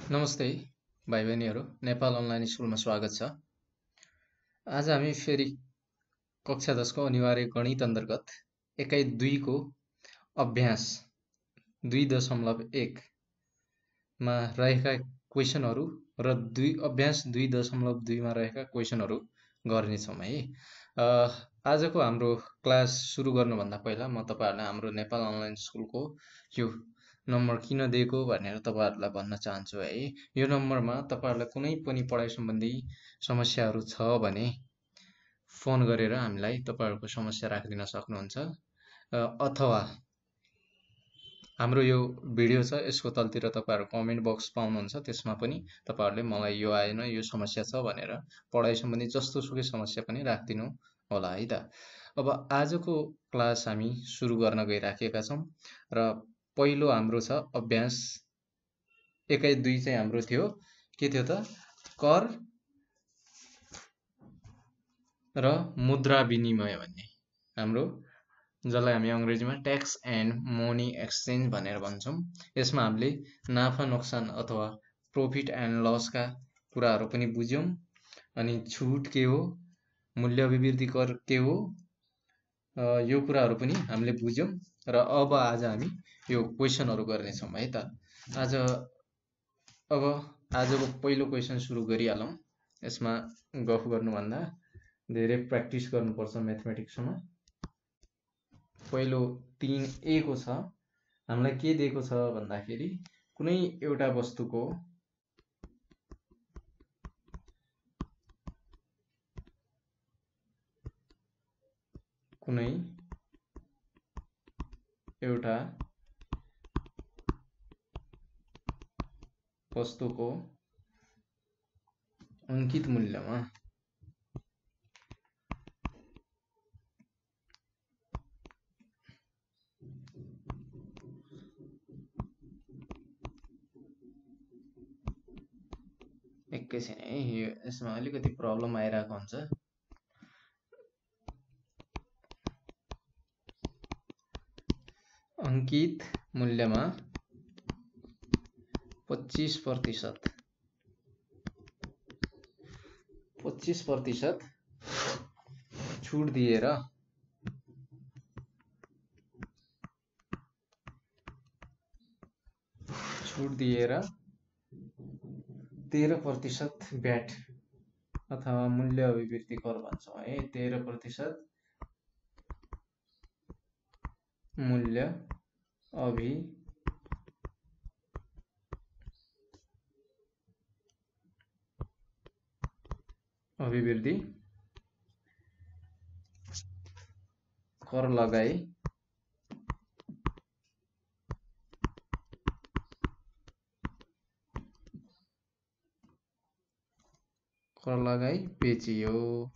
नमस्ते भाइ बहिनीहरू, नेपाल अनलाइन स्कुलमा स्वागत छ। आज हामी फेरि कक्षा 10 को अनिवार्य गणित अन्तर्गत एकाइ 2 को अभ्यास 2.1 मा रहेका क्वेशनहरू र अभ्यास 2.2 मा रहेका क्वेशनहरू गर्नेछौँ है। आजको हाम्रो क्लास सुरु गर्नुभन्दा पहिला म तपाईहरुलाई हाम्रो नेपाल अनलाइन स्कुलको यो नम्बर किन दिएको भनेर तपाईहरुलाई भन्न चाहन्छु है। यो नम्बरमा तपाईहरुलाई कुनै पनि पढाइ सम्बन्धी समस्याहरू छ भने फोन गरेर हामीलाई तपाईहरुको समस्या राखिदिन सक्नुहुन्छ। अथवा हाम्रो यो भिडियो छ यसको तलतिर तपाईहरु कमेन्ट बक्स पाउनुहुन्छ, त्यसमा पनि तपाईहरुले मलाई यो आएन यो समस्या छ भनेर पढाइ सम्बन्धी जस्तो सुकै समस्या पनि राखिदिनु होला है त। अब आजको क्लास हामी सुरु गर्न गइराखेका छौं र पहिलो हाम्रो छ अभ्यास एकाइ 2 चाहिँ हाम्रो थियो के थियो त, कर र मुद्रा विनिमय भन्ने हाम्रो, जसलाई हामी अंग्रेजीमा ट्याक्स एन्ड मनी एक्सचेन्ज भनेर भन्छौं। यसमा हामीले नाफा नोक्सान अथवा प्रॉफिट एन्ड लस का कुराहरू पनि बुझ्यौं, अनि छुट के हो, मूल्य अभिवृद्धि कर के हो, यो कुराहरू पनि हामीले बुझ्यौं। र अब आज हामी यो क्वेशनहरू गर्नेछौं है त। अब आजको पहिलो क्वेशन सुरु गरिहालौं। यसमा गफ गर्नुभन्दा धेरै प्र्याक्टिस गर्नुपर्छ म्याथमेटिक्समा। पहिलो 3A को छ, हामीलाई के दिएको छ भन्दाखेरि कुनै एउटा वस्तुको कुनै एउटा वस्तुको अंकित मूल्यमा एकैछिन है, यसमा अलिकति प्रब्लम आइरहेको हुन्छ। अंकित मूल्यमा 25% छुट दिएर 13% ब्याट अथवा मूल्य अभिवृद्धि कर भन्छौं है। 13% मूल्य अभिवृद्धि कर लगाई बेचियो।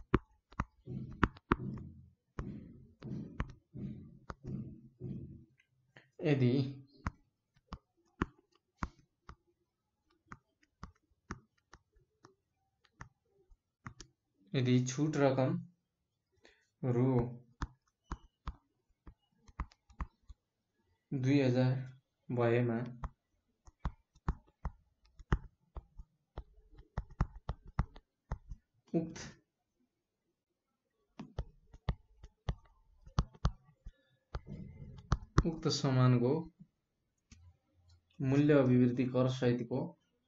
यदि छुट रकम रु 2000 भएमा उक्त सामानको मूल्य अभिवृद्धि कर सहितको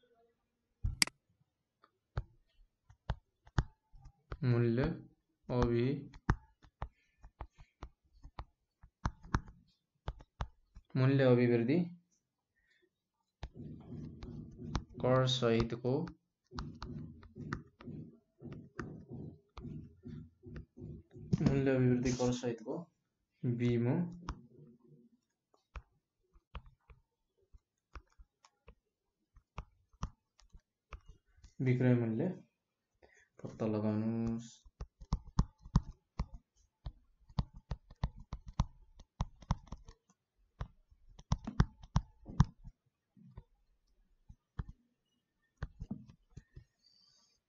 मूल्य अभिवृद्धि कर सहितको बीमो विक्रय मूल्य पत्ता लगाउनुस्।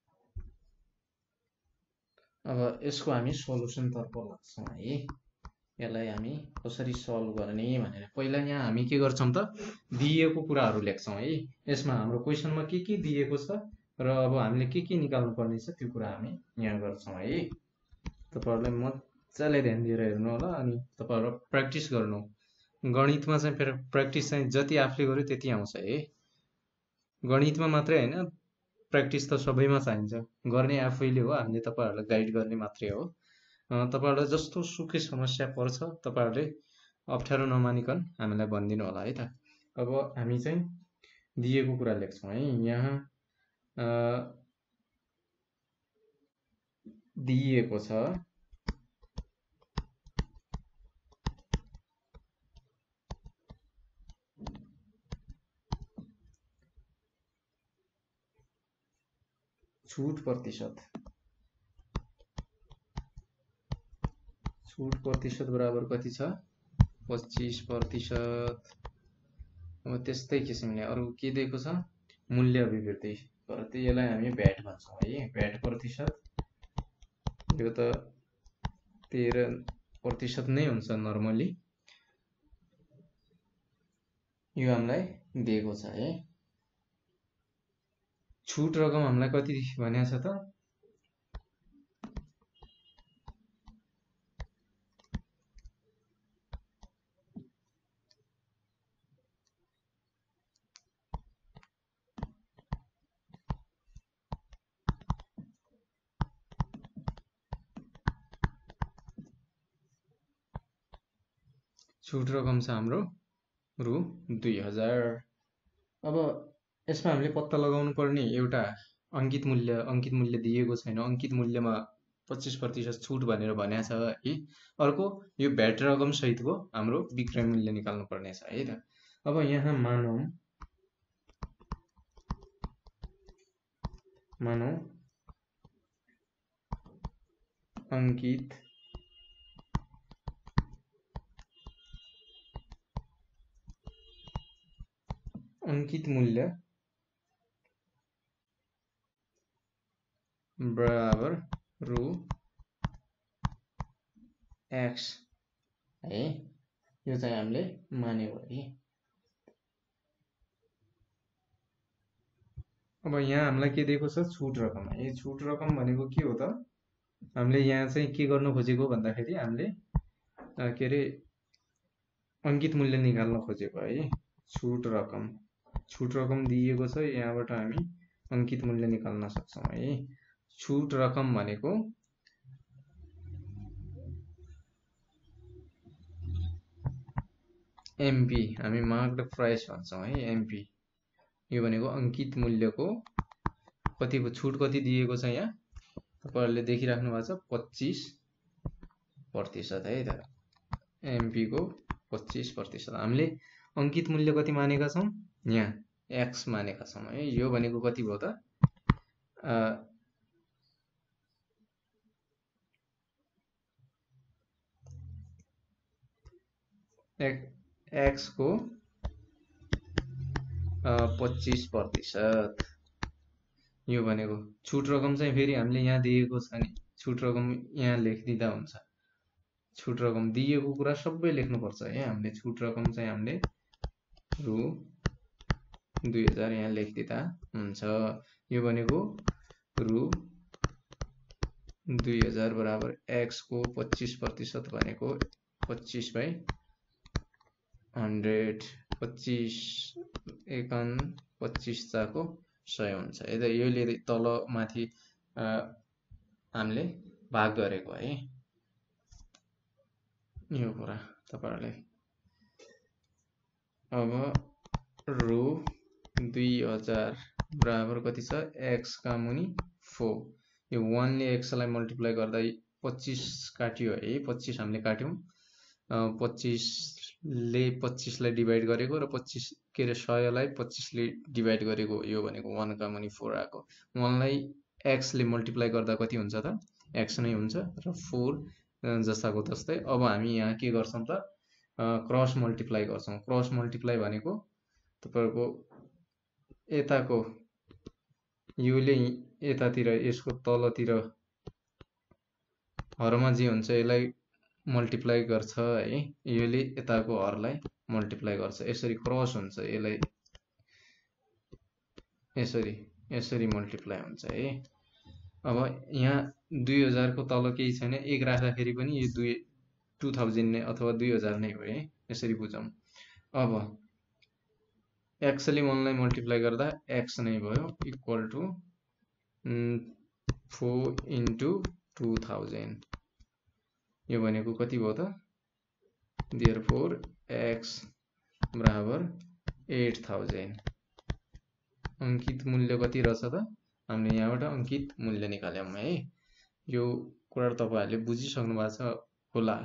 अब यसको हामी सोलुसन तर्फ लाग्छौं है। यसलाई हामी कसरी सल्भ गर्ने भनेर पहिला यहाँ हामी के गर्छौँ त दिएको कुराहरू लेख्छौँ है। यसमा हाम्रो क्वेसनमा के दिएको छ र अब हामीले के निकाल्नु पर्ने छ त्यो कुरा हामी यहाँ गर्छौँ है। तपाईहरुलाई मजाले ध्यान दिएर हेर्नु होला अनि तपाईहरु प्र्याक्टिस गर्नु। गणितमा चाहिँ फेरि प्र्याक्टिस चाहिँ जति आफूले गर्यो त्यति आउँछ है। गणितमा मात्रै होइन, प्र्याक्टिस त सबैमा चाहिन्छ। गर्ने आफैले हो, हामीले तपाईहरुलाई गाइड गर्ने मात्रै हो। तपाईहरुलाई जस्तो सुकै समस्या पर्छ तपाईहरुले अप्ठ्यारो नमानिकन हामीलाई भनिदिनु होला है त। अब हामी चाहिँ दिएको कुरा लेख्छौँ है। यहाँ दिएको छ छुट प्रतिशत। छुट प्रतिशत बराबर कति छ? 25%। अब त्यस्तै किसिमले अरु के दिएको छ? मूल्य अभिवृद्धि। तर त्यसलाई हामी भ्याट भन्छौँ है। भ्याट प्रतिशत यो त 13% नै हुन्छ नर्मली। यो हामीलाई दिएको छ है। छुट रकम हामीलाई कति भनेको छ त? छुट रकम छ हाम्रो रु 2000। अब यसमा हामीले पत्ता लगाउनु पर्ने एउटा अंकित मूल्य दिएको छैन। अंकित मूल्यमा 25% छुट भनेर भनेको छ है। अर्को यो भ्याट रकम सहितको हाम्रो विक्रय मूल्य निकाल्नु पर्ने छ है त। अब यहाँ मानौ अंकित मूल्य बराबर रु x है। यो चाहिँ हामीले मान्यो है। अब यहाँ हामीलाई के दिएको छ? छुट रकम है। छुट रकम भनेको के हो त? हामीले यहाँ चाहिँ के गर्न खोजेको भन्दाखेरि हामीले के अरे अंकित मूल्य निकाल्न खोजेको है। छुट रकम दिएको छ। यहाँबाट हामी अंकित मूल्य निकाल्न सक्छौं है। छुट रकम भनेको एमपी, हामी मार्क्ड प्राइस भन्छौं है। एमपी यो भनेको अंकित मूल्यको कतिको छुट कति दिएको छ यहाँ तपाईहरुले देखिराख्नु भएको छ 25% है त। एमपी को 25%। हामीले अंकित मूल्य कति मानेका छौं? यहाँ x मानेका छौं है। यो भनेको कति भयो त? x को 25%। यो भनेको छुट रकम चाहिँ फेरि हामीले यहाँ दिएको छ नि, छुट रकम यहाँ लेखिदिँदा हुन्छ। छुट रकम दिएको कुरा सबै लेख्नुपर्छ है हामीले। छुट रकम चाहिँ हामीले रु 2000 यहाँ लेखिदिँदा हुन्छ। यो भनेको रु 2000 बराबर x को 25% भनेको 25/100। 25 एकाउन्न 25 चाको 100 हुन्छ। यता योले तल माथि हामीले भाग गरेको है। यो कुरा तपाईहरुले अब रु 2000 बराबर कति छ? x का मुनि 4। यो 1 ले x लाई मल्टिप्लाई गर्दा 25 काट्यो है। 25 हामीले काट्यौं। 25 ले 25 लाई डिभाइड गरेको र 25 के रे 100 लाई 25 ले डिभाइड गरेको। यो भनेको 1 का मुनि 4 आको। 1 लाई x ले मल्टिप्लाई गर्दा कति हुन्छ त? x नै हुन्छ र 4 जस्ताको तस्तै। अब हामी यहाँ के गर्छौं त? क्रस मल्टिप्लाई गर्छौं। क्रस मल्टिप्लाई भनेको तपाईहरुको यताको योले यतातिर यसको तलतिर हरमा जे हुन्छ यसलाई मल्टिप्लाई गर्छ है, यसले यताको हरलाई मल्टिप्लाई गर्छ, यसरी क्रस हुन्छ, यसलाई यसरी यसरी मल्टिप्लाई हुन्छ है। अब यहाँ 2000 को तल केही छैन, 1 राख्दाखेरि पनि यो 2000 नै अथवा 2000 नै हो है, यसरी बुझौँ। अब x ले 1 लाई मल्टिप्लाई गर्दा x नै भयो, इक्वल टु 4 इन्टु 2000, यो भनेको कति भयो त? देयरफोर x बराबर 8000। अंकित मूल्य कति रहेछ त? हामीले यहाँबाट अंकित मूल्य निकाल्यौं है। यो कुरा तपाईहरुले बुझिसक्नु भएको छ होला,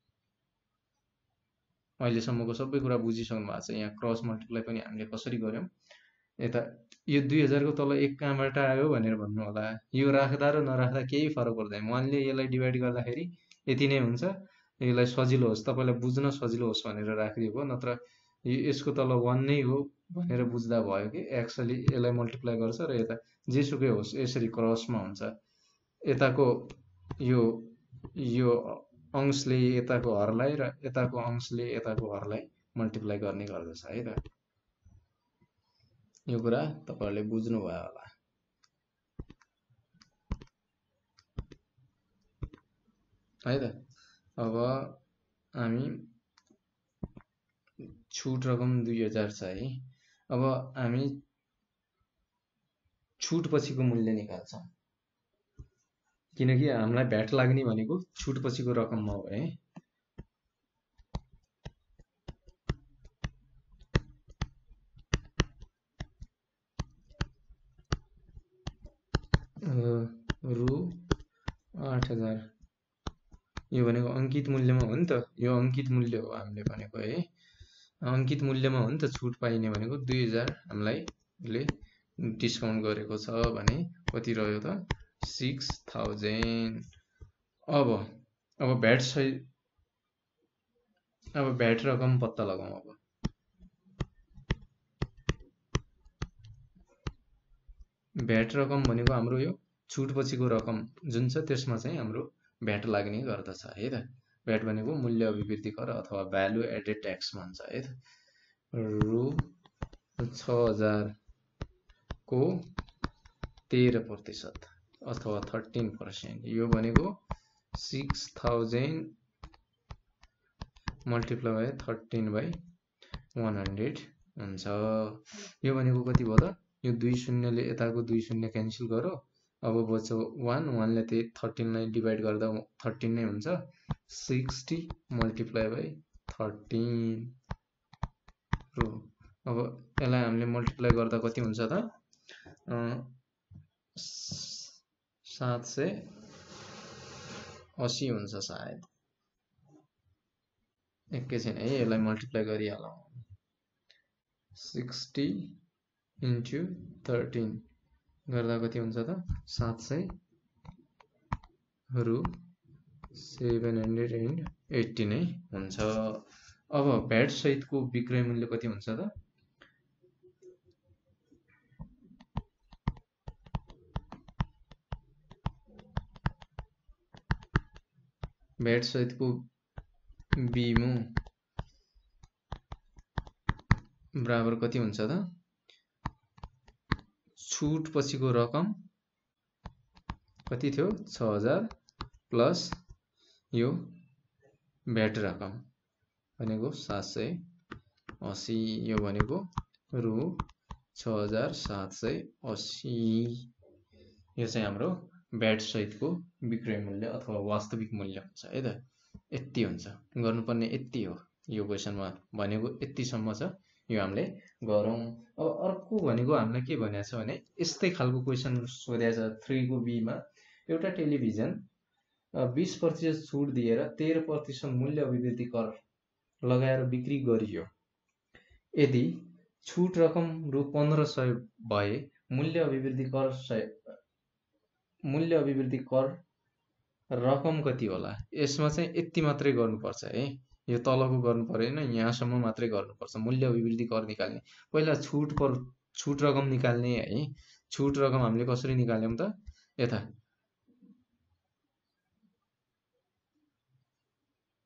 अहिलेसम्मको सबै कुरा बुझिसक्नु भएको छ। यहाँ क्रस मल्टिप्लाई पनि हामीले कसरी गर्यौं, यता यो 2000 को तल 1 कहाँबाट आयो भनेर भन्नु होला। यो राख्दा र नराख्दा केही फरक पर्दैन, 1 ले यसलाई डिभाइड गर्दाखेरि यति नै हुन्छ। यसलाई सजिलो होस्, तपाईलाई बुझ्न सजिलो होस् भनेर राखिदिएको, नत्र यसको तल 1 नै हो भनेर बुझ्दा भयो कि x ले यसलाई मल्टिप्लाई गर्छ र यता जेसुकै होस् यसरी क्रसमा हुन्छ। यताको यो अंशले यताको हरलाई र यताको अंशले यताको हरलाई मल्टिप्लाई गर्ने गर्दछ है त। यो कुरा तपाईहरुले बुझ्नु भयो होला है त। अब हामी छुट रकम 2000 छ है। अब हामी छुट पछिको मूल्य निकाल्छौं, किनकि हामीलाई भ्याट लाग्ने भनेको छुट पछिको रकममा हो है। रु 8000 यो भनेको अंकित मूल्यमा हो नि त, यो अंकित मूल्य हो हामीले भनेको है। अंकित मूल्यमा हो नि त छुट पाइने भनेको 2000 हामीलाई ले डिस्काउन्ट गरेको छ भने कति रह्यो त? 6000। अब भ्याट सहित अब भ्याट रकम पत्ता लगाउँ। अब भ्याट रकम भनेको हाम्रो यो छुट पछिको रकम जुन छ त्यसमा चाहिँ हाम्रो भ्याट लाग्ने गर्दछ है त। भ्याट भनेको मूल्य अभिवृद्धि कर अथवा भ्यालु एडेड ट्याक्स भन्छ है त। रु 6000 को 13% अथवा 13%, यो भनेको 6000 मल्टिप्लाई बाइ 13/100 हुन्छ। यो भनेको कति भयो त? यो 2 शून्यले यताको 2 शून्य क्यान्सल गरो, अब बच्यो 1 ले 13 लाई डिभाइड गर्दा 13 नै हुन्छ। 60 मल्टिप्लाई बाइ 13 रु। अब यसलाई हामीले मल्टिप्लाई गर्दा कति हुन्छ त? 780 हुन्छ सायद। एकैछिन है, यसलाई मल्टिप्लाई गरिहालौं। 60 इन्टु 13 गर्दा कति हुन्छ त? 700 रु 780 नै हुन्छ। अब भ्याट सहितको विक्रय मूल्य कति हुन्छ त? भ्याट सहितको बिमो बराबर कति हुन्छ त? छुट पछिको रकम कति थियो? 6000 प्लस यो भ्याट रकम भनेको 780, यो भनेको रु 6780। यो चाहिँ हाम्रो भ्याट सहितको विक्रय मूल्य अथवा वास्तविक मूल्य हुन्छ है त। यति हुन्छ, गर्नुपर्ने यति हो। यो क्वेशनमा भनेको यतिसम्म छ, यो हामीले गरौँ। अब अर्को भनेको हामीलाई के भनेको छ भने यस्तै खालको क्वेशन सोधेको छ 3 को बी मा। एउटा टेलिभिजन 20% छुट दिएर 13% मूल्य अभिवृद्धि कर लगाएर बिक्री गरियो। यदि छुट रकम रु 1500 भए मूल्य अभिवृद्धि कर रकम कति होला? यसमा चाहिँ यति मात्रै गर्नुपर्छ है, यो तलको गर्नु परेन, यहाँसम्म मात्रै गर्नुपर्छ मूल्य अभिवृद्धि कर निकाल्ने। पहिला छुट रकम निकाल्ने है। छुट रकम हामीले कसरी निकाल्यौं त? यता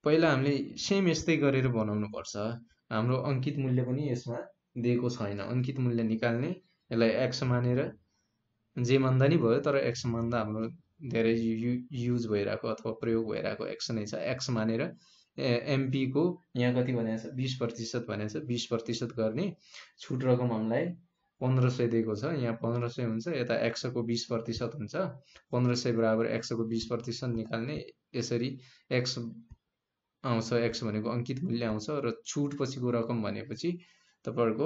पहिला हामीले सेम यस्तै गरेर बनाउनु पर्छ। हाम्रो अङ्कित मूल्य पनि यसमा दिएको छैन। अङ्कित मूल्य निकाल्ने, यसलाई एक्स मानेर जे मान्दा नि भयो, तर एक्स मान्दा हाम्रो धेरै युज भइरहेको अथवा प्रयोग भइरहेको एक्स नै छ। एक्स मानेर एमपीको यहाँ कति भनेको छ, 20% भनेको छ। 20% गर्ने छुट रकम हामीलाई 1500 दिएको छ। यहाँ 1500 हुन्छ, यता एक्सको 20% हुन्छ। 1500 बराबर एक्सको 20% निकाल्ने, यसरी एक्स आउँछ। एक्स भनेको अङ्कित मूल्य आउँछ र छुट पछिको रकम भनेपछि तपाईँहरूको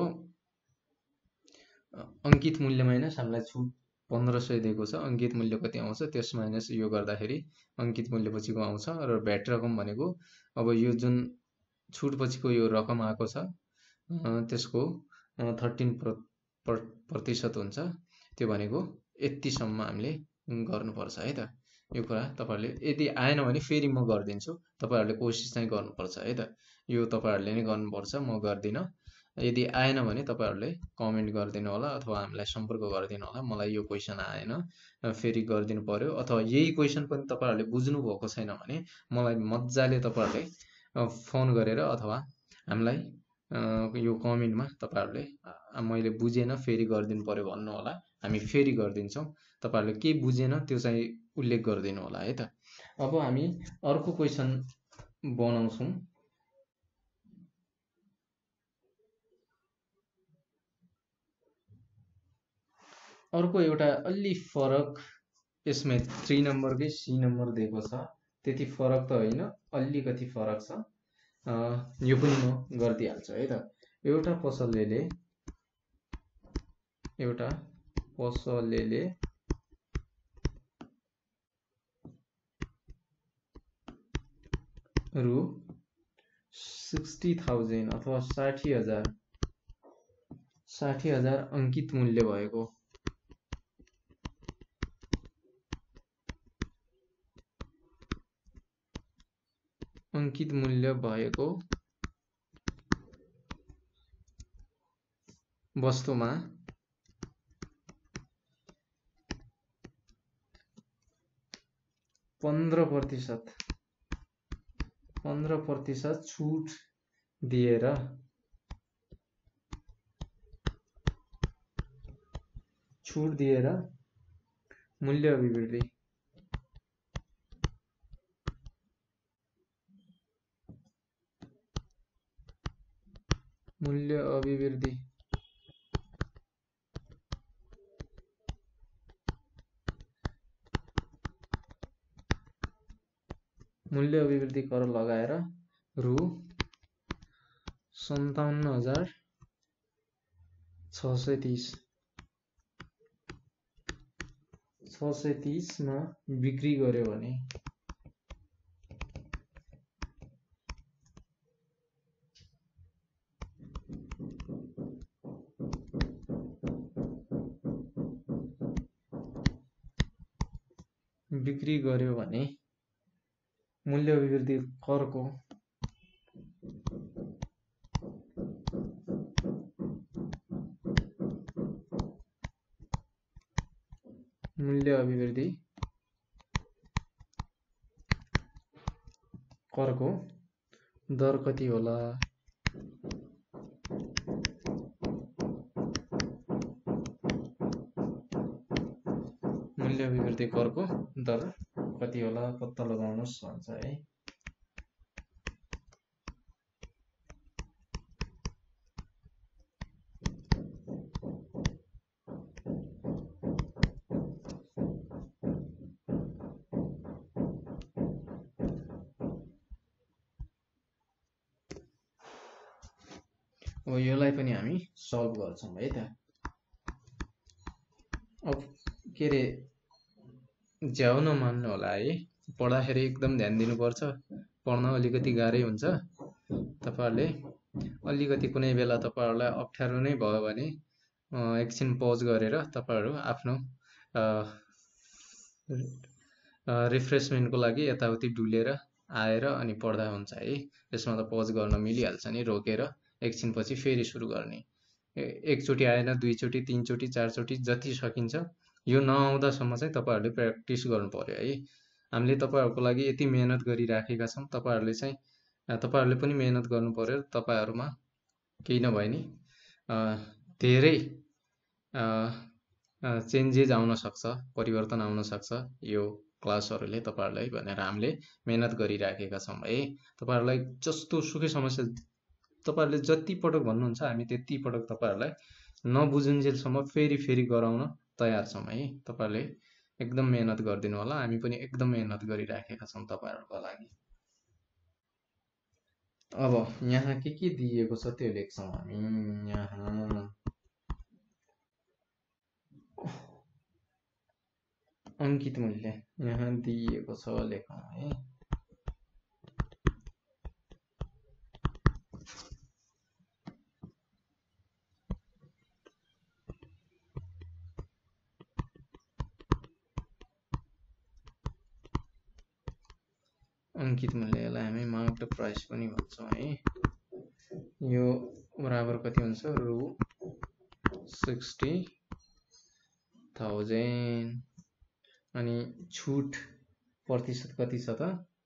अङ्कित मूल्य माइनस हामीलाई छुट 1500 दिएको छ। अङ्कित मूल्य कति आउँछ, त्यस माइनस यो गर्दाखेरि अङ्कित मूल्य पछिको आउँछ। र भ्याट रकम भनेको अब यो जुन छुट पछिको यो रकम आएको छ त्यसको 13% हुन्छ। त्यो भनेको यतिसम्म हामीले गर्नुपर्छ है त। यो कुरा तपाईँहरूले यदि आएन भने फेरि म गरिदिन्छु, तपाईँहरूले कोसिस चाहिँ गर्नुपर्छ है त। यो तपाईँहरूले नै गर्नुपर्छ, म गर्दिनँ। यदि आएन भने तपाईँहरूले कमेन्ट गरिदिनु होला अथवा हामीलाई सम्पर्क गरिदिनु होला। मलाई यो क्वेसन आएन, फेरि गरिदिनु पर्यो, अथवा यही क्वेसन पनि तपाईँहरूले बुझ्नु भएको छैन भने मलाई मजाले तपाईँहरूले फोन गरेर अथवा हामीलाई यो कमेन्टमा तपाईँहरूले मैले बुझेन फेरि गरिदिनु पर्यो भन्नु होला। हामी फेरि गरिदिन्छौँ। तपाईँहरूले के बुझेन त्यो चाहिँ उल्लेख गरिदिनु होला है त। अब हामी अर्को क्वेसन बनाउँछौँ। अर्को एउटा अलि फरक, यसमा 3 नम्बरकै सी नम्बर दिएको छ। त्यति फरक त होइन, अलिकति फरक छ। यो पनि म गरिदिइहाल्छु है त। एउटा पसलेले रु 60,000 अथवा 60,000 अङ्कित मूल्य भएको वस्तुमा 15% छुट दिएर मूल्य अभिवृद्धि कर लगाएर रु 57,630 मा बिक्री गर्यो भने मूल्य अभिवृद्धि करको दर कति होला? मूल्य अभिवृद्धि करको दर कति होला पत्ता लगाउनुस् भन्छ है। अब यसलाई पनि हामी सल्भ गर्छौं है त। अब के रे झ्याउ नमान्नु होला है, पढ्दाखेरि एकदम ध्यान दिनुपर्छ। पढ्न अलिकति गाह्रै हुन्छ। तपाईहरुले अलिकति कुनै बेला तपाईहरुलाई अप्ठ्यारो नै भयो भने एकछिन पज गरेर तपाईहरु आफ्नो रिफ्रेशमेन्टको लागि यताउति डुलेर आएर अनि पढ्दा हुन्छ है। यसमा त पज गर्न मिलिहाल्छ नि, रोकेर एकछिन पछि फेरि सुरु गर्ने। एकचोटि आएन, दुईचोटि, तीनचोटि, चारचोटि जति सकिन्छ। यो नआउँदासम्म चाहिँ तपाईहरुले प्र्याक्टिस गर्नु पर्यो है। हामीले तपाईहरुको लागि यति मेहनत गरिराखेका छौं। तपाईहरुले पनि मेहनत गर्नु पर्यो। तपाईहरुमा केही नभए नि धेरै चेन्जेस आउन सक्छ, परिवर्तन आउन सक्छ यो क्लासहरुले तपाईहरुलाई भनेर हामीले मेहनत गरिराखेका छौं है। तपाईहरुलाई जस्तो सुकै समस्या तपाईहरुले जति पटक भन्नुहुन्छ हामी त्यति पटक तपाईहरुलाई नबुझुन्जेलसम्म फेरि गराउन तयार छौं है। तपाईहरुले एकदम मेहनत गरिदिनु होला। हामी पनि एकदम मेहनत गरिराखेका छौं तपाईहरुको लागि। अब यहाँ के दिएको छ त्यो लेख्छौं हामी। यहाँ अंकित मूल्य यहाँ दिएको छ लेखौं है। अंकित मूल्यलाई हामी मार्क्ड प्राइस पनि भन्छौं है। यो बराबर कति हुन्छ रु 60,000 अनि छुट प्रतिशत कति छ त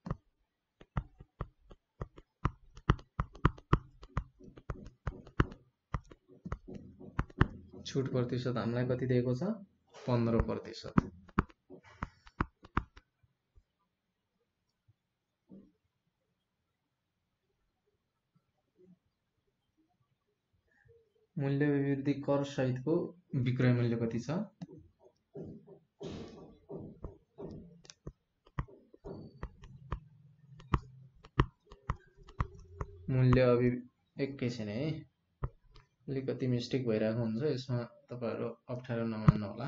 छुट प्रतिशत हामीलाई कति दिएको छ 15%। मूल्य अभिवृद्धि कर सहितको विक्रय मूल्य कति छ मूल्य एकैछिन है अलिकति मिस्टेक भइरहेको हुन्छ यसमा तपाईहरु अप्ठ्यारो नमान्नु होला।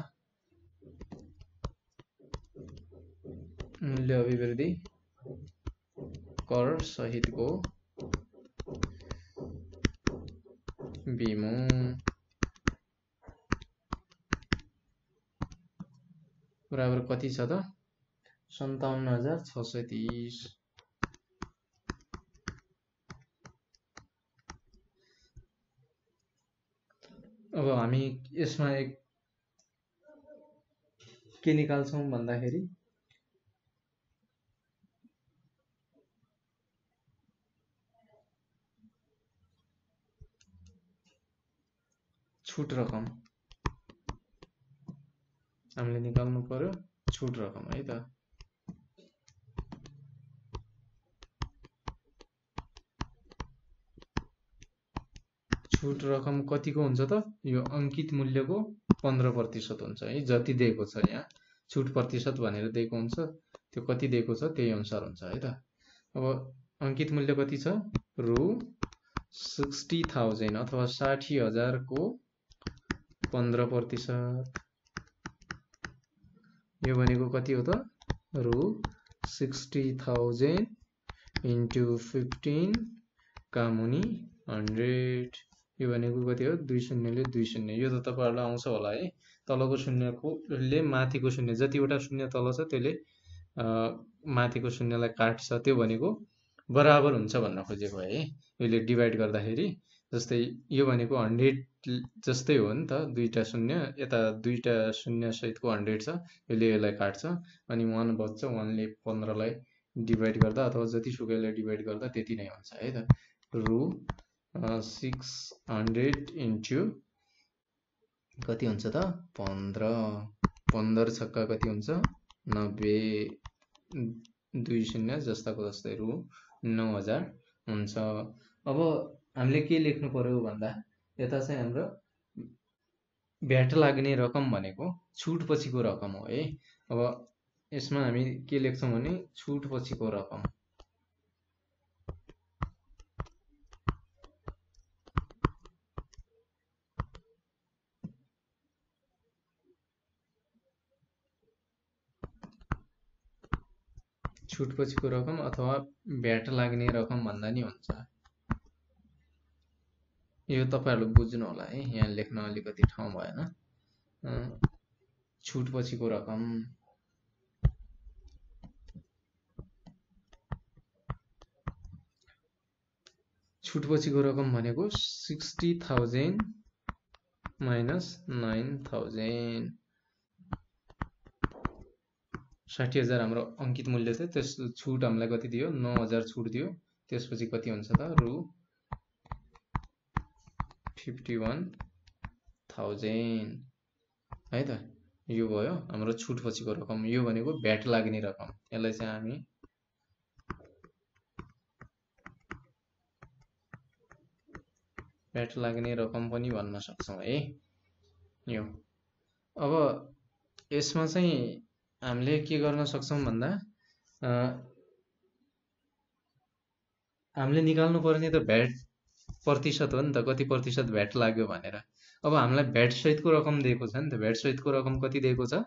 मूल्य अभिवृद्धि कर सहितको बीमो बराबर कति छ त 57,630। अब हामी यसमा के निकाल्छौं भन्दाखेरि छुट रकम हामीले निकाल्नु पर्यो छुट रकम है त। छुट रकम कतिको हुन्छ त यो अंकित मूल्यको 15% हुन्छ है। जति दिएको छ यहाँ छुट प्रतिशत भनेर दिएको हुन्छ त्यो कति दिएको छ त्यही अनुसार हुन्छ है त। अब अंकित मूल्य कति छ रु 60,000 अथवा 60,000 को 15%। यो भनेको कति हो त रु 60,000 into 15 का मुनि 100। यो भनेको कति हो 2 शून्यले 2 शून्य। यो त तपाईहरुलाई आउँछ होला है। तलको शून्यले माथिको शून्य जतिवटा शून्य तल छ त्यसले माथिको शून्यलाई काट्छ त्यो भनेको बराबर हुन्छ भन्न खोजेको है। यसले डिभाइड गर्दाखेरि जस्तै यो भनेको 100 जस्तै हो नि त दुईटा शून्य यता दुईटा शून्य सहितको 100 छ यसले यसलाई काट्छ अनि 1 बच्छ 1 ले 15 लाई डिभाइड गर्दा अथवा जति सुकैलाई डिभाइड गर्दा त्यति नै हुन्छ है त। रु 600 इन्टु कति हुन्छ त 15 छक्का कति हुन्छ 90 2 शून्य जस्ताको जस्तै रु 9,000 हुन्छ। अब हामीले के लेख्नु पर्यो भन्दा यता चाहिँ हाम्रो भ्याट लाग्ने रकम भनेको छुट पछिको रकम हो है। अब यसमा हामी के लेख्छौं भने छुट पछिको रकम छुट पछिको रकम अथवा भ्याट लाग्ने रकम भन्दा नि हुन्छ। यो तपाईहरुले बुझ्नु होला है। यहाँ लेख्न अलिकति ठाउँ भएन। छुट पछिको रकम छुट पछिको रकम भनेको 60,000 - 9,000 60,000 हाम्रो अंकित मूल्य थियो, त्यस छुट हामीलाई कति दियो, 9,000 छुट दियो। त्यसपछि कति हुन्छ त, रु 51,000 है त। यो भयो हाम्रो छुट पछिको रकम। यो भनेको भ्याट लाग्ने रकम। यसलाई चाहिँ हामी भ्याट लाग्ने रकम पनि भन्न सक्छौं है। यो अब यसमा चाहिँ हामीले के गर्न सक्छौं भन्दा हामीले निकाल्नु पर्ने त भ्याट प्रतिशत हो नि त, कति प्रतिशत भ्याट लाग्यो भनेर। अब हामीलाई भ्याट सहितको रकम दिएको छ नि त। भ्याट सहितको रकम कति दिएको छ,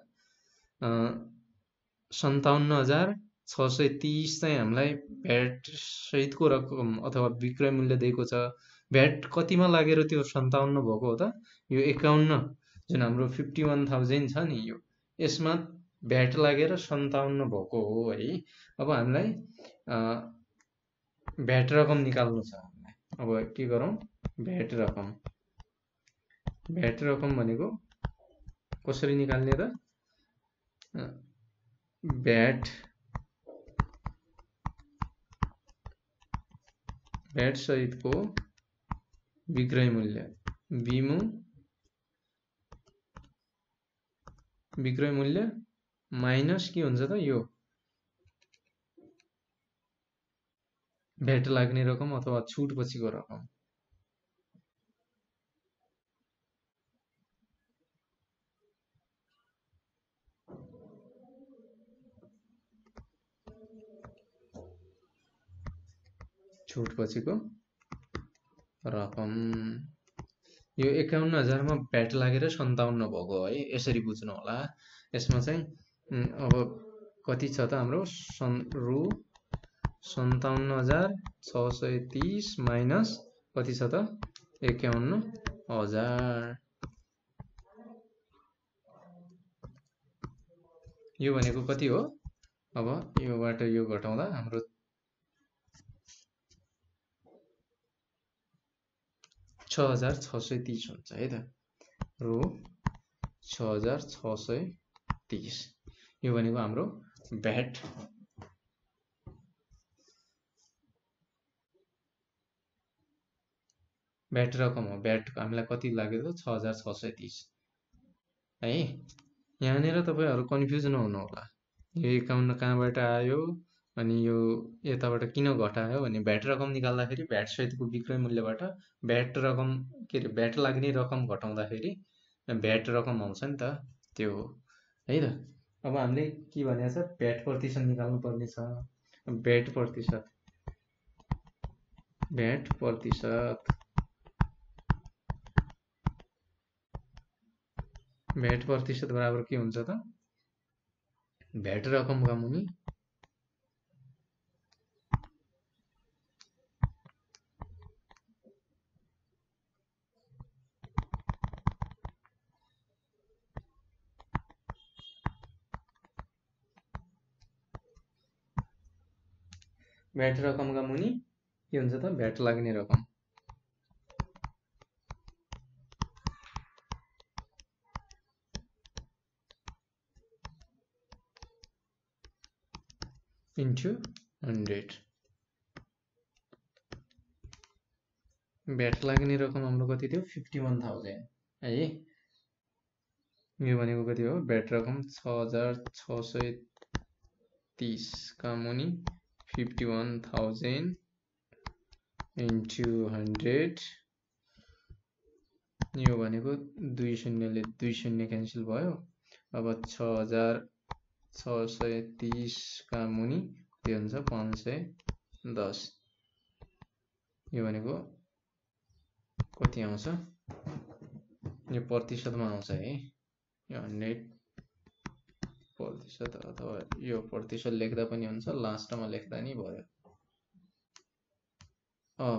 57,630 चाहिँ हामीलाई भ्याट सहितको रकम अथवा विक्रय मूल्य दिएको छ। भ्याट कतिमा लागेर त्यो 57 भएको हो त, यो 51 जुन हाम्रो 51,000 छ नि, यो यसमा भ्याट लागेर 57 भएको हो है। अब हामीलाई भ्याट रकम निकाल्नु छ। अब के गरौँ, भ्याट रकम। भ्याट रकम भनेको कसरी निकाल्ने त, भ्याट सहितको विक्रय मूल्य, विमु विक्रय मूल्य माइनस के हुन्छ त, यो भ्याट लाग्ने रकम अथवा छुट पछिको रकम। छुट पछिको रकम। यो 51,000 मा भ्याट लागेर 57 भएको है, यसरी बुझ्नु होला। यसमा चाहिँ अब कति छ त हाम्रो, रु 57,630 माइनस कति छ त, 51,000। यो भनेको कति हो, अब योबाट यो घटाउँदा हाम्रो 6,630 हुन्छ है त, रु 6,630। यो भनेको हाम्रो भ्याट रकम हो। भ्याट हामीलाई कति लाग्यो त, 6,630 है। यहाँनिर तपाईहरु कन्फ्युज नहुनु होला, यो 51 कहाँबाट आयो अनि यो यताबाट किन घटायो भने भ्याट रकम निकाल्दाखेरि भ्याट सहितको विक्रय मूल्यबाट भ्याट रकम के अरे भ्याट लाग्ने रकम घटाउँदाखेरि भ्याट रकम आउँछ नि त, त्यो हो है त। अब हामीले के भनेको छ, भ्याट प्रतिशत निकाल्नु पर्ने छ। भ्याट प्रतिशत भ्याट प्रतिशत बराबर के हुन्छ त, भ्याट रकमका मुनि भ्याट रकमका मुनि के हुन्छ त, भ्याट लाग्ने रकम। इन्टु 100। भ्याट लाग्ने रकम हाम्रो कति थियो, 51,000 है। यो भनेको कति हो, भ्याट रकम 6,630 का मुनि 51,000 इन्टु 100। यो भनेको 2 शून्यले 2 शून्य क्यान्सल भयो। अब 6,630 का मुनि के हुन्छ, 510। यो भनेको कति आउँछ, यो प्रतिशतमा आउँछ है। यो 100% अथवा यो प्रतिशत लेख्दा पनि हुन्छ, लास्टमा लेख्दा नि भयो। अब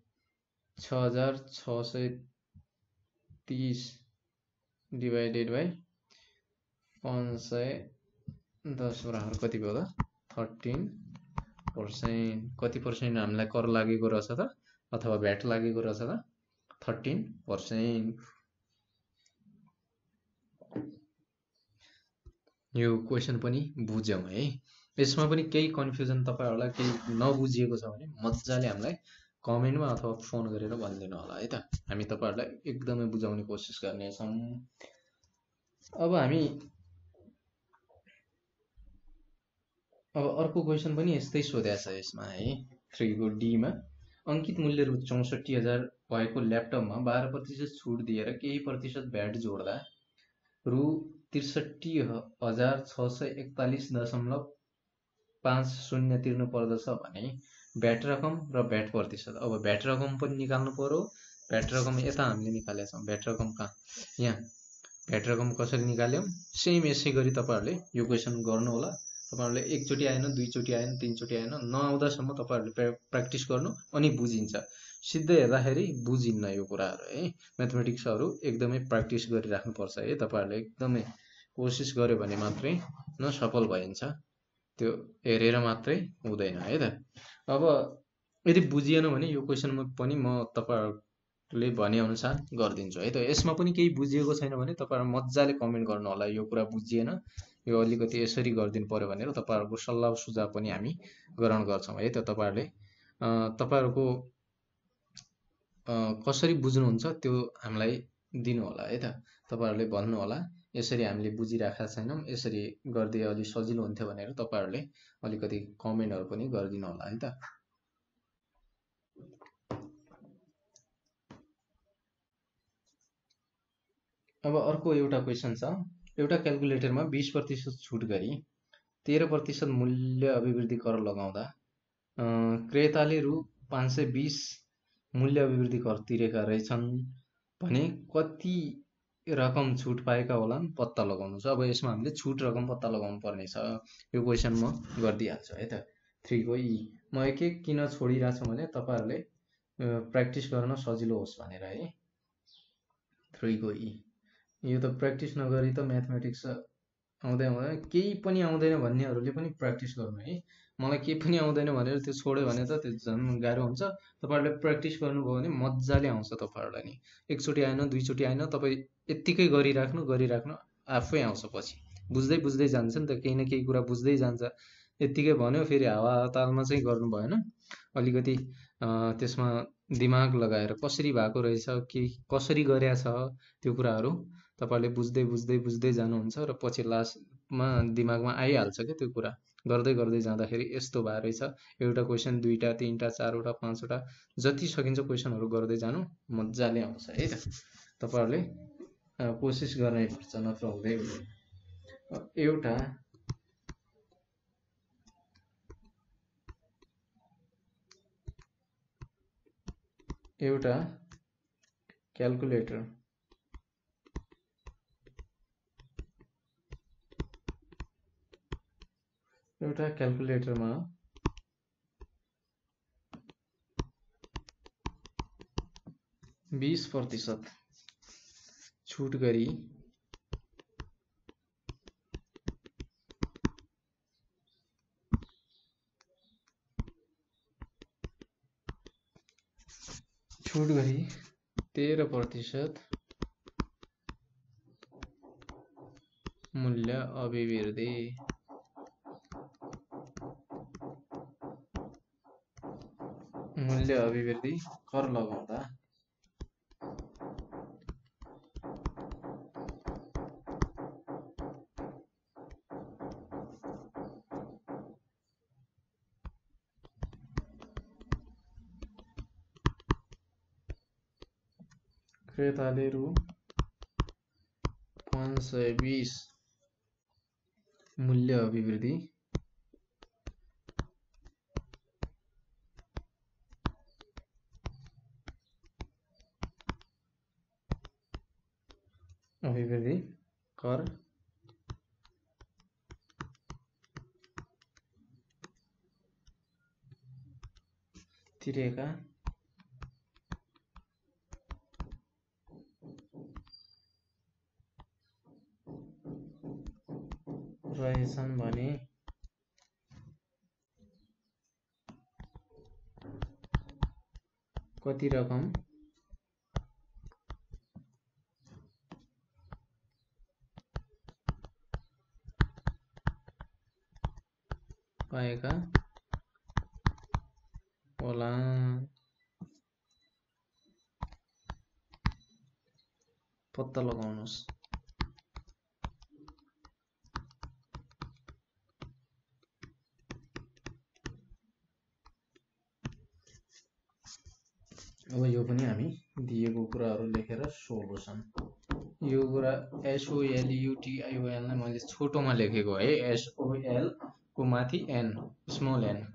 6,630 डिवाइडेड बाई 510 बराबर कति भयो त, 13%। कति पर्सेन्ट हामीलाई कर लागेको रहेछ त, अथवा भ्याट लागेको रहेछ त, 13%। यो क्वेसन पनि बुझ्यौँ है। यसमा पनि केही कन्फ्युजन तपाईँहरूलाई केही नबुझिएको छ भने मजाले हामीलाई कमेन्टमा अथवा फोन गरेर भनिदिनु होला है त। हामी तपाईँहरूलाई एकदमै बुझाउने कोसिस गर्नेछौँ। अब अर्को क्वेसन पनि यस्तै सोधेको छ यसमा है। 3 को डीमा अङ्कित मूल्य रु 64,000 भएको ल्यापटपमा 12% छुट दिएर केही प्रतिशत भ्याट जोड्दा रु 63,641.50 तिर्नु पर्दछ भने भ्याट रकम र भ्याट प्रतिशत। अब भ्याट रकम पनि निकाल्नु पर्यो। भ्याट रकम यता हामीले निकालेका छौँ। भ्याट रकम कहाँ? यहाँ। भ्याट रकम कसरी निकाल्यौँ? सेम यसै गरी तपाईँहरूले यो क्वेसन गर्नु होला। तपाईँहरूले एकचोटि आएन, दुईचोटि आएन, तीनचोटि आएन, नआउँदासम्म तपाईँहरूले प्र्याक्टिस गर्नु अनि बुझिन्छ। सिधै हेर्दाखेरि बुझिन्न यो कुराहरू है। म्याथमेटिक्सहरू एकदमै प्र्याक्टिस गरिराख्नुपर्छ है। तपाईँहरूले एकदमै कोसिस गर्यो भने मात्रै न सफल भइन्छ, त्यो हेरेर मात्रै हुँदैन है त। अब यदि बुझिएन भने यो क्वेसनमा पनि म तपाईँहरूले भनेअनुसार गरिदिन्छु है त। यसमा पनि केही बुझिएको छैन भने तपाईँहरू मजाले कमेन्ट गर्नु होला, यो कुरा बुझिएन, यो अलिकति यसरी गरिदिनु पर्यो भनेर तपाईँहरूको सल्लाह सुझाव पनि हामी ग्रहण गर्छौँ है त। तपाईँहरूको कसरी बुझ्नुहुन्छ त्यो हामीलाई दिनु होला है त। तपाईँहरूले भन्नु होला यसरी हामीले बुझिराखेका छैनौँ, यसरी गर्दै अलि सजिलो हुन्थ्यो भनेर तपाईँहरूले अलिकति कमेन्टहरू पनि गरिदिनु होला है त। अब अर्को एउटा क्वेसन छ। एउटा क्यालकुलेटरमा 20% छुट गरी 13% मूल्य अभिवृद्धि कर लगाउँदा क्रेताले रु 520 मूल्य अभिवृद्धि कर तिरेका रहेछन् भने कति रकम छुट पाएका होलान् पत्ता लगाउनु छ। अब यसमा हामीले छुट रकम पत्ता लगाउनु पर्ने छ। यो क्वेसन म गरिदिइहाल्छु है त। 3 को ई म एक एक किन छोडिरहेको छु भने तपाईँहरूले प्र्याक्टिस गर्न सजिलो होस् भनेर है। 3 को ई यो त प्र्याक्टिस नगरी त म्याथमेटिक्स आउँदै केही पनि आउँदैन भन्नेहरूले पनि प्र्याक्टिस गर्नु है। मलाई केही पनि आउँदैन भनेर त्यो छोड्यो भने त त्यो झन् गाह्रो हुन्छ। तपाईँहरूले प्र्याक्टिस गर्नुभयो भने मजाले आउँछ तपाईँहरूलाई नि। एकचोटि आएन, दुईचोटि आएन, तपाईँ यत्तिकै गरिराख्नु आफै आउँछ। पछि बुझ्दै बुझ्दै जान्छ नि त, केही न केही कुरा बुझ्दै जान्छ। यत्तिकै भन्यो फेरि हावा तालमा चाहिँ गर्नु भएन। अलिकति त्यसमा दिमाग लगाएर कसरी भएको रहेछ, के कसरी गरेछ त्यो कुराहरू तपाईँहरूले बुझ्दै जानुहुन्छ र पछि लास्टमा दिमागमा आइहाल्छ क्या त्यो कुरा। गर्दै जाँदाखेरि यस्तो भए रहेछ, एउटा क्वेसन, दुईवटा, तिनवटा, चारवटा, पाँचवटा, जति सकिन्छ क्वेसनहरू गर्दै जानु मजाले आउँछ है त। तपाईँहरूले कोसिस गर्नै पर्छ, नत्र हुँदैन। एउटा क्यालकुलेटरमा 20% छुट गरी 13% मूल्य अभिवृद्धि कर लगाउँदा क्रेताले रु 520 मूल्य अभिवृद्धि कर तिरेका रहेछन् भने कति रकम पाएका होला। पत्ता लगाउनुस्। अब यो पनि हामी दिएको कुराहरू लेखेर सोल्युसन। यो कुरा SOLUTION लाई मैले छोटोमा लेखेको है, SOL को माथि n स्मल n।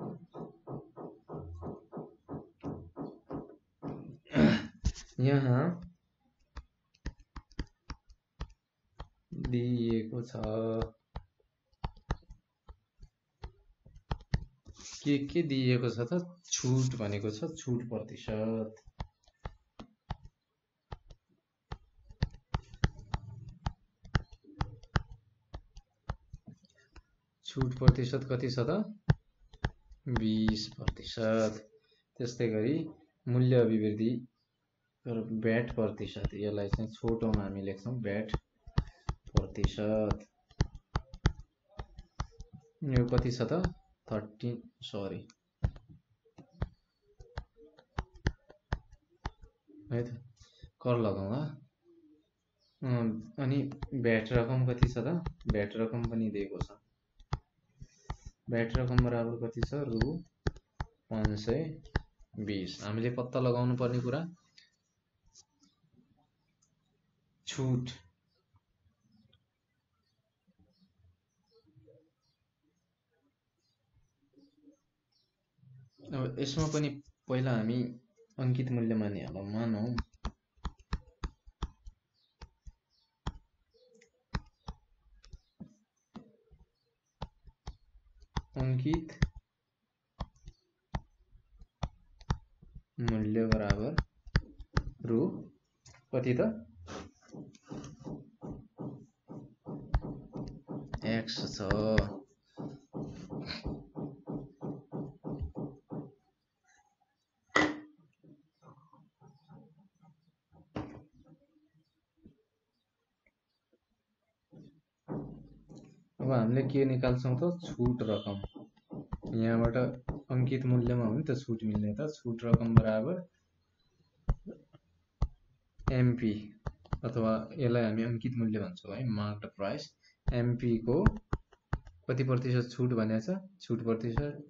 यहाँ दिएको छ के दिएको छ त, छुट भनेको छ, छुट प्रतिशत। छुट प्रतिशत कति छ त, 20%। त्यस्तै गरी मूल्य अभिवृद्धि ब्याट प्रतिशत, यसलाई चाहिँ छोटोमा हामी लेख्छौं ब्याट प्रतिशत। यो कति छ त 30, सरी है त, कर लगाउँ। अनि ब्याट रकम कति छ त, ब्याट रकम पनि दिएको छ। ब्याट रकम बराबर कति छ, रु 520। हामीले पत्ता लगाउनु पर्ने कुरा छुट। अब यसमा पनि पहिला हामी अंकित मूल्य मानिहालौं। मानौं अंकित मूल्य बराबर रु कति त, x छ। अब हामीले के निकाल्छौं त, छुट रकम। यहाँबाट अंकित मूल्यमा हो नि त छुट मिल्ने त, छुट रकम बराबर MP, अथवा यसलाई हामी अंकित मूल्य भन्छौं है, मार्क्ड प्राइस। MP को कति प्रतिशत छुट भनेको छ, छुट प्रतिशत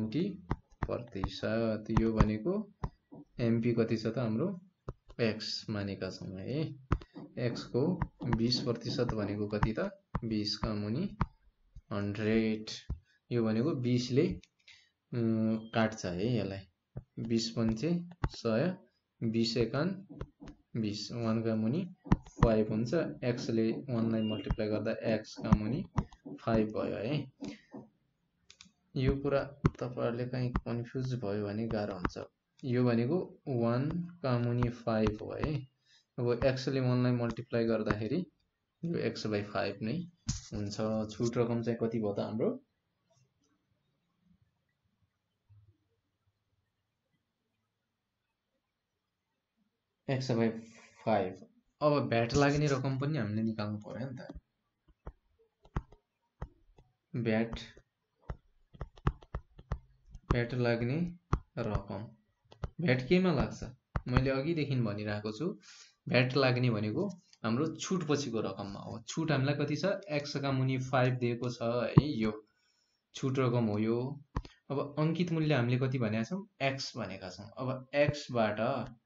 20%। यो भनेको MP कति छ त हाम्रो x मानेका छौं है। x को 20% भनेको कति त, 20 का मुनि 100। यो भनेको 20 ले काट्छ है यसलाई, 20 पंचे 100, 20 एकान 20, 1 का मुनि 5 हुन्छ। x ले 1 लाई मल्टिप्लाई गर्दा x का मुनि 5 भयो है। यो कुरा तपाईहरुले कहीं कन्फ्युज भयो भने गाह्रो हुन्छ। यो भनेको 1 का मुनि 5 हो है। अब x ले 1 लाई मल्टिप्लाई गर्दाखेरि यो x/5 नै हुन्छ। छुट रकम चाहिँ कति भयो त हाम्रो, x/5। अब भ्याट लाग्ने रकम पनि हामीले निकाल्नु पर्यो नि त। भ्याट लाग्ने रकम, भ्याट केमा लाग्छ, मैले अघिदेखि भनिरहेको छु। भ्याट लाग्ने भनेको हाम्रो छुट पछिको रकममा हो। छुट हामीलाई कति छ, x का मुनि 5 दिएको छ है, यो छुट रकम हो यो। अब अंकित मूल्य हामीले कति भनेका छौं, x भनेका छौं। अब x बाट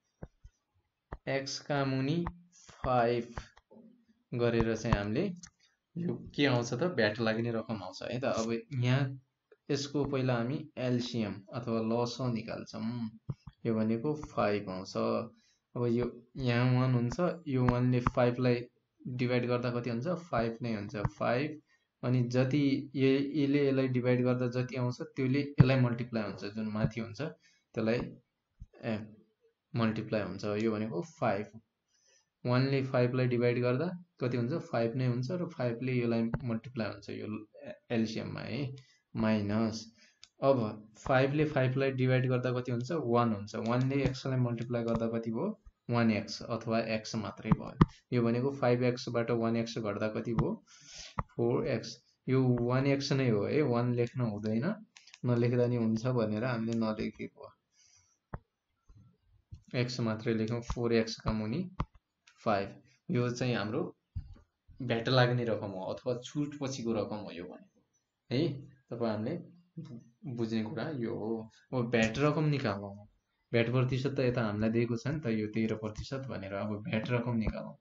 x का मुनि 5 गरेर चाहिँ हामीले यो के आउँछ त, भ्याट लाग्ने रकम आउँछ है त। अब यहाँ यसको पहिला हामी एलसीएम अथवा लसअ निकाल्छौं। यो भनेको 5 आउँछ। अब यो यहाँ 1 हुन्छ, यो 1 ले 5 लाई डिवाइड गर्दा कति हुन्छ, 5 नै हुन्छ। 5 अनि जति यसले यसलाई डिवाइड गर्दा जति आउँछ त्यसले यसलाई मल्टिप्लाई हुन्छ, जुन माथि हुन्छ त्यसलाई मल्टिप्लाई हुन्छ। यो भनेको 5, 1 ले 5 लाई डिवाइड गर्दा कति हुन्छ, 5 नै हुन्छ र 5 ले यसलाई मल्टिप्लाई हुन्छ यो एलसीएम मा है, माइनस। अब 5 ले 5 लाई डिवाइड गर्दा कति हुन्छ, 1 हुन्छ। 1 ले x लाई मल्टिप्लाई गर्दा कति भयो, 1x अथवा x मात्रै भयो। यो भनेको 5x बाट 1x घट्दा कति भयो, 4x। यो 1x नै हो है, 1 लेख्न हुँदैन। नलेख्दा नि हुन्छ भनेर हामीले नलेखेको हो। x मात्रै लेखौँ, 4x का मुनि 5। यो चाहिँ हाम्रो भेट लाग्ने रकम हो अथवा छुट पछिको रकम हो यो भनेको है। तपाईहरुले बुझ्ने कुरा यो हो। अब भेट रकम निकालौँ। भेट प्रतिशत त यता हामीलाई दिएको छ नि त, यो 13% भनेर। अब भेट रकम निकालौँ।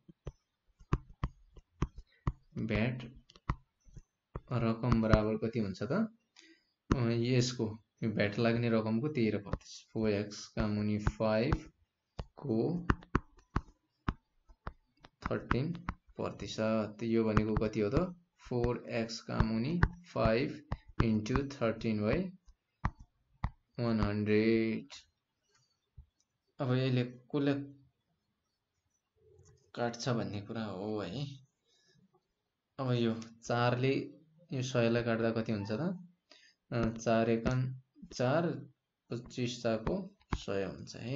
भेट रकम बराबर कति हुन्छ त? यसको भेट लाग्ने रकमको 13%, 4x का मुनि 5 को 13%। यो भनेको कति हो त? 4x का मुनि 5 into 13/100। अब यसले कसले काट्छ भन्ने कुरा हो है। अब यो 4 ले यो 100 लाई काट्दा कति हुन्छ त? 4 एकान 4, 25 को 100 हुन्छ है।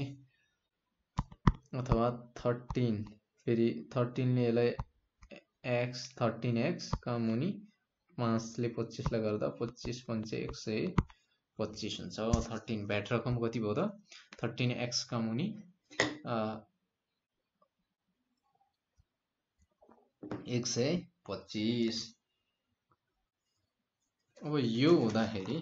अथवा 13, फेरि 13 ले यसलाई x 13x का मुनि 5 ले 25 लाई गर्दा 25 पंचे 125 हुन्छ। 13 भेट रकम कति भयो त? 13x का मुनि 125। अब यो हुँदाखेरि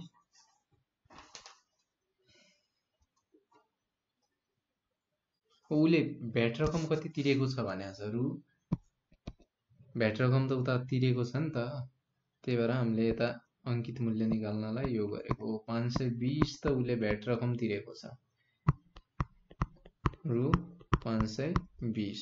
उसले भेट रकम कति तिरेको छ भने रु भेट रकम त उता तिरेको छ नि त। त्यही भएर हामीले यता अंकित मूल्य निकाल्नलाई यो गरेको। 520 त उसले भेट रकम तिरेको छ, रु 520।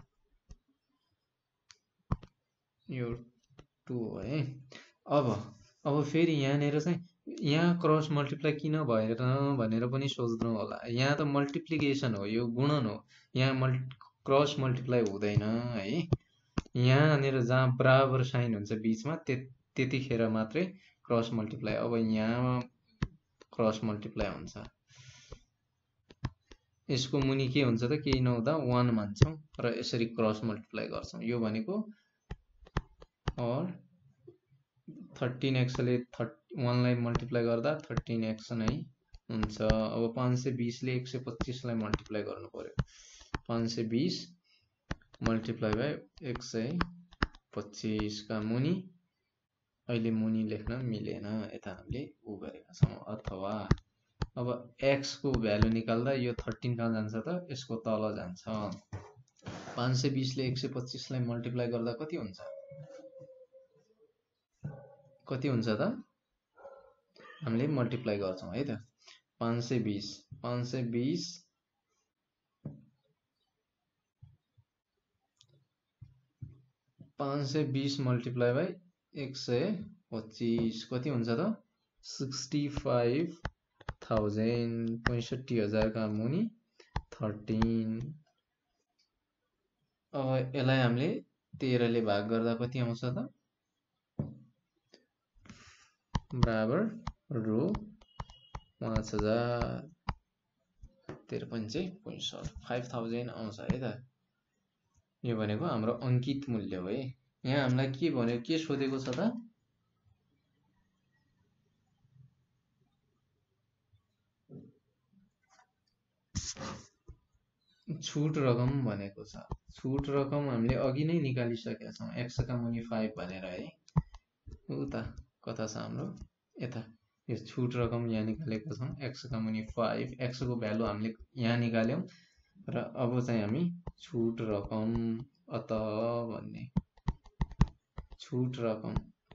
यो 2 है। अब फेरि यहाँनिर चाहिँ यहाँ क्रस मल्टिप्लाई किन भएर भनेर पनि सोच्नु होला। यहाँ त मल्टिप्लिकेसन हो, यो गुणन हो। यहाँ क्रस मल्टिप्लाई हुँदैन है। यहाँनिर जहाँ बराबर साइन हुन्छ बीचमा त्यतिखेर मात्रै क्रस मल्टिप्लाई। अब यहाँ क्रस मल्टिप्लाई हुन्छ। यसको मुनि के हुन्छ त? केही नहुँदा 1 मान्छौं र यसरी क्रस मल्टिप्लाई गर्छौं। यो भनेको और 13x ले 1 लाई मल्टिप्लाई गर्दा 13x नै हुन्छ। अब 520 ले 125 लाई मल्टिप्लाई गर्नु पर्यो। 520 मल्टिप्लाई बाइ 125 का मुनि, अहिले मुनि लेख्न मिलेन, यता हामीले उ गरेका छौं। अथवा अब x को भ्यालु निकाल्दा यो 13 कहाँ जान्छ त? यसको तल जान्छ। 520 ले 125 लाई मल्टिप्लाई गर्दा कति हुन्छ? कति हुन्छ त? हामीले मल्टिप्लाई गर्छौं है त। 520 मल्टिप्लाई बाइ 125 कति हुन्छ त? 65,000, 65,000 का मुनि 13। अब यसलाई हामीले 13 ले भाग गर्दा कति आउँछ त? बराबर रु 5,000, 53.7 आउँछ है त। यो भनेको हाम्रो अंकित मूल्य हो है। यहाँ हामीलाई के भन्यो, के सोधेको छ त? छुट रकम भनेको छ। छुट रकम हामीले अघि नै निकालिसकेका छौं, x का मुनि 5 भनेर है। उता कता छ हाम्रो? यता। यो छुट रकम यहाँ निकालेको छौं, x का मुनि 5। x को भ्यालु हामीले यहाँ निकाल्यौं र अब चाहिँ हामी छुट रकम अत भन्ने छुट रकम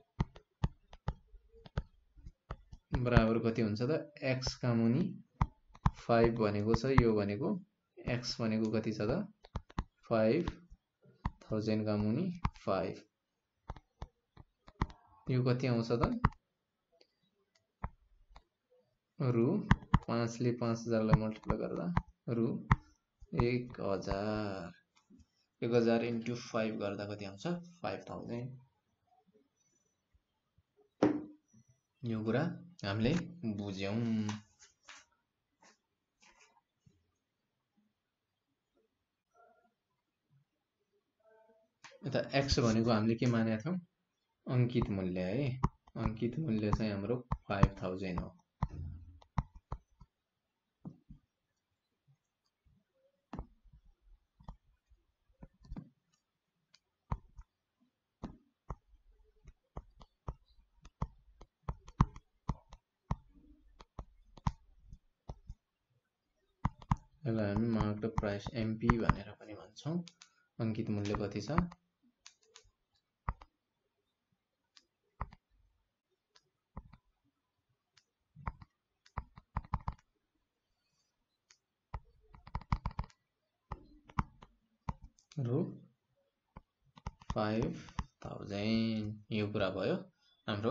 बराबर कति हुन्छ त? x का मुनि 5 भनेको छ, यो भनेको x भनेको कति छ त? 5,000 का मुनि 5। यो कति आउँछ त? रु 5 ले 5,000 लाई मल्टिप्लाई गर्दा रु 1,000। 1,000 into 5 गर्दा कति आउँछ? 5,000। यो कुरा हामीले बुझ्यौं। यता x भनेको हामीले के मानेका थियौं? अंकित मूल्य है। अंकित मूल्य चाहिँ हाम्रो 5,000 हो। यसलाई हामी मार्क्ड प्राइस एमपी भनेर पनि भन्छौँ। अङ्कित मूल्य कति छ? रु 5000। यो कुरा भयो हाम्रो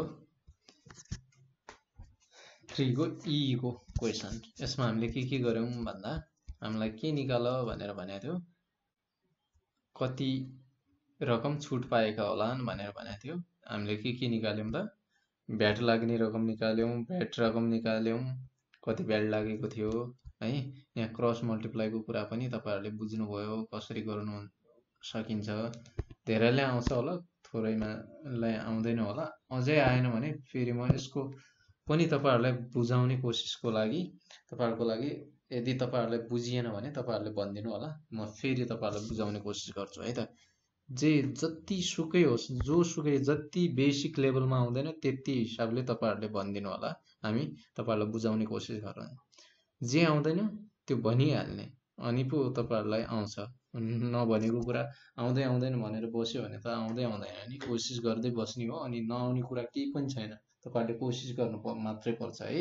3 को ई को क्वेसन। यसमा हामीले के गर्यौं भन्दा हामीलाई के निकाल भनेर भनेको थियो, कति रकम छुट पाएका होलान् भनेर भनेको थियो। हामीले के निकाल्यौं त, भ्याट लाग्ने रकम निकाल्यौं, भ्याट रकम निकाल्यौं, कति भ्याट लागेको थियो है। यहाँ क्रस मल्टिप्लाईको कुरा पनि तपाईहरुले बुझ्नुभयो कसरी गर्नु सकिन्छ। धेरैले आउँछ होला, थोरैमालाई आउँदैन होला। अझै आएन भने फेरि म यसको पनि तपाईहरुलाई बुझाउने कोसिसको लागि, तपाईहरुको लागि, यदि तपाईहरुलाई बुझिएन भने तपाईहरुले भनिदिनु होला, म फेरि तपाईहरुलाई बुझाउने कोसिस गर्छु है त। जति सुकै होस्, जोसुकै, जति बेसिक लेभलमा आउँदैन त्यति हिसाबले तपाईहरुले भनिदिनु होला, हामी तपाईहरुलाई बुझाउने कोसिस गरौँ। जे आउँदैन त्यो भनिहाल्ने, अनि पो तपाईहरुलाई आउँछ। नभनेको कुरा आउँदैन भनेर बस्यो भने त आउँदैन नि, कोसिस गर्दै बस्ने हो। अनि नआउने कुरा केही पनि छैन, तपाईहरुले कोसिस गर्नु मात्रै पर्छ है।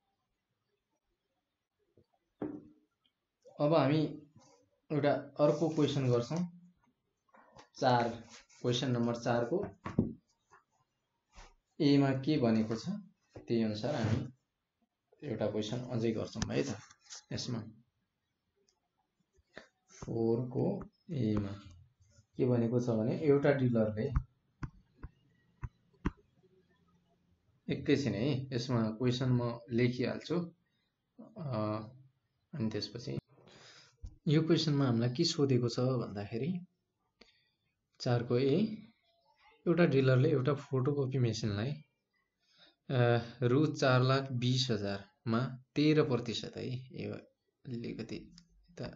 अब हामी एउटा अर्को क्वेसन गर्छौं। 4, क्वेसन नम्बर 4 को ए मा के भनेको छ त्यही अनुसार हामी एउटा क्वेसन अझै गर्छौं है त। यसमा 4 को ए मा के भनेको छ भने, एउटा डिलरले एकैछिन है, यसमा क्वेसन म लेखिहाल्छु अनि त्यसपछि यो क्वेसनमा हामीलाई के सोधेको छ भन्दाखेरि 4 को ए, एउटा डिलरले एउटा फोटोकपी मेसिनलाई रु 4,20,000 मा 13% है, यो अलिकति त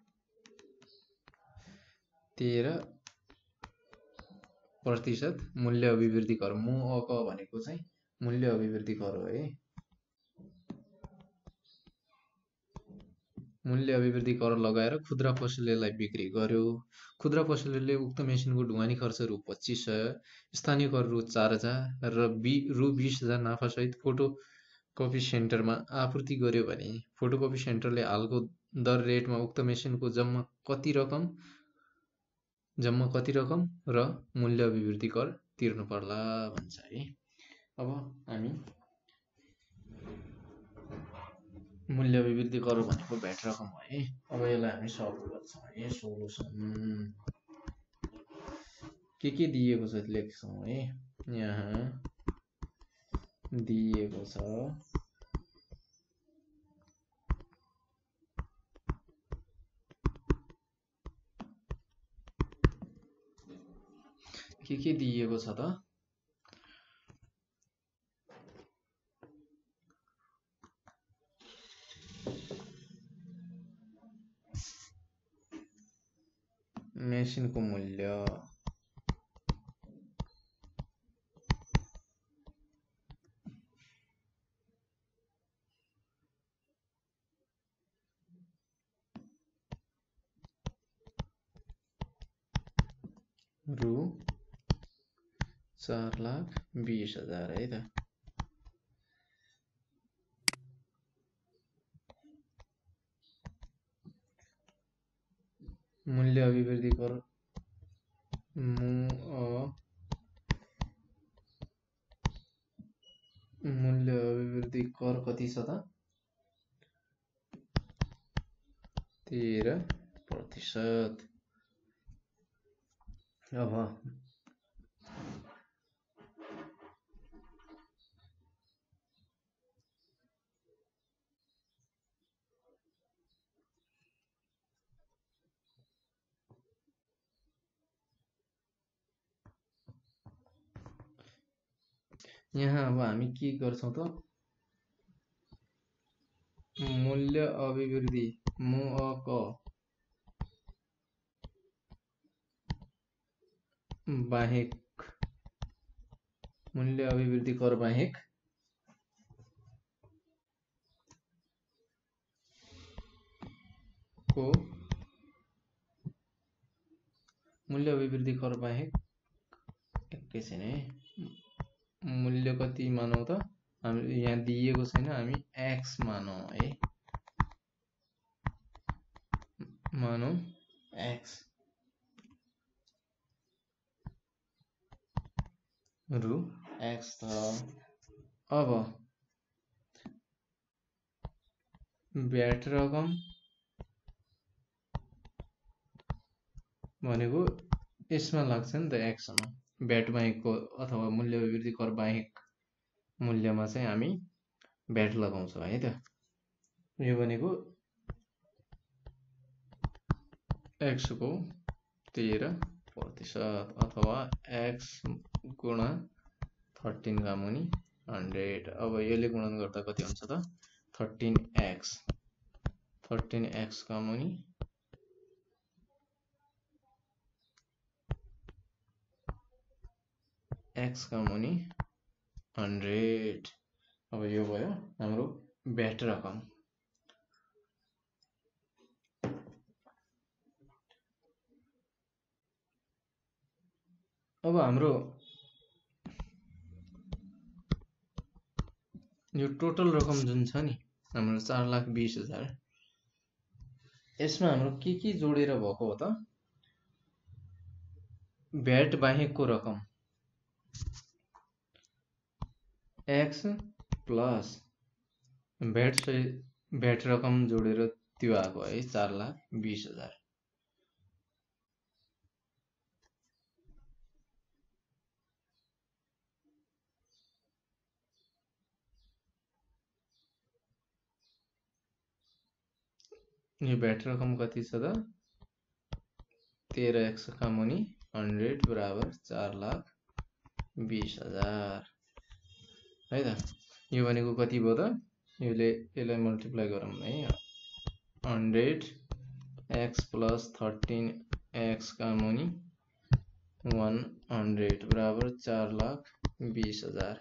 13% मूल्य अभिवृद्धि कर, मूअक भनेको चाहिँ मूल्य अभिवृद्धि कर हो है। मूल्य अभिवृद्धि कर लगाएर खुद्रा पसलेलाई बिक्री गर्यो। खुद्रा पसलेले उक्त मेसिनको ढुवानी खर्च रु 2500, स्थानीय कर रु 4000 र रु 20,000 नाफासहित फोटोकपी सेन्टरमा आपूर्ति गर्यो भने फोटोकपी सेन्टरले हालको दर रेटमा उक्त मेसिनको जम्मा कति रकम र मूल्य अभिवृद्धि कर तिर्नु पर्ला भन्छ है। अब हामी मूल्य अभिवृद्धि कर भनेको भ्याट रकम हो है। अब यसलाई हामी सल्भ गर्छौं है। सोलुसन के दिएको छ लेख्छौं है। यहाँ दिएको छ के दिएको छ त, मेसिनको मूल्य रु 4,20,000 है त। मूल्य अभिवृद्धि कर मूल्य अभिवृद्धि कर कति छ त, 13%। अब यहाँ अब हामी के गर्छौं त, मूल्य अभिवृद्धि मूअक बाहेक, मूल्य अभिवृद्धि कर बाहेक को मूल्य अभिवृद्धि कर बाहेक एकैछिन है मूल्य कति मानौ त हामी यहाँ दिएको छैन हामी x मानौ है मानौ x रु x त अब ब्याट रकम भनेको यसमा लाग्छ नि त x मा ब्याट बाहेकको अथवा मूल्य अभिवृद्धि कर बाहेक मूल्यमा चाहिँ हामी ब्याट लगाउँछौँ है त यो भनेको x को 13% अथवा x गुणा 13 का मुनि 100 अब यसले गुणन गर्दा कति हुन्छ त 13x का मुनि x का मुनि 100 अब यो भयो हाम्रो ब्याट रकम अब हाम्रो यो टोटल रकम जुन छ नि हाम्रो 4,20,000 यसमा हाम्रो के जोडेर भएको हो त ब्याट बाहेकको रकम x प्लस ब्याट रकम जोडेर त्यो आएको है 4,20,000 यो ब्याट रकम कति छ त 13x का मुनि 100 बराबर 4,20,000 है त यो भनेको कति भयो त यसलाई मल्टिप्लाई गरौँ है 100x प्लस 13x का मुनि 100 बराबर 4,20,000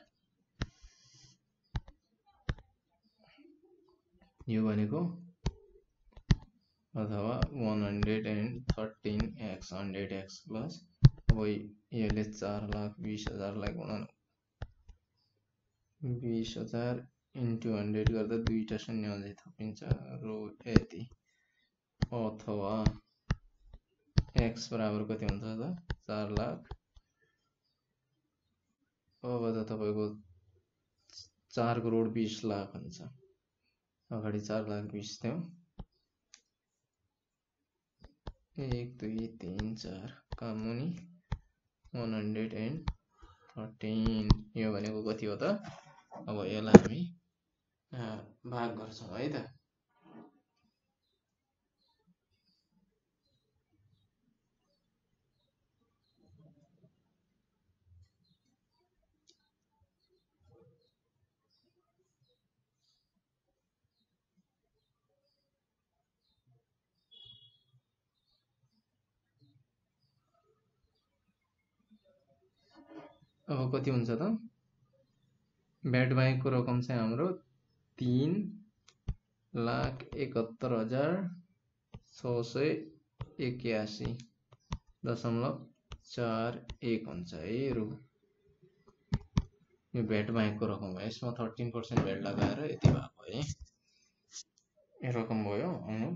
यो भनेको अथवा 113x 100x प्लस अब यसले 4,20,000 लाई गुणन 20,000 इन्टु 100 गर्दा दुईटा शून्य अझै थपिन्छ र यति अथवा x बराबर कति हुन्छ त 4,00,000 अब त तपाईको 4,20,00,000 हुन्छ अगाडि 4,20,000 थियो 1 2 3 4 का मुनि 113 यो भनेको कति हो त अब यसलाई हामी भाग गर्छौं है त अब कति हुन्छ त ब्याट बाहेकको रकम चाहिँ हाम्रो 3,61,681.41 हुन्छ है रु यो ब्याट बाहेकको रकम हो यसमा 13% ब्याट लगाएर यति भएको है यो रकम भयो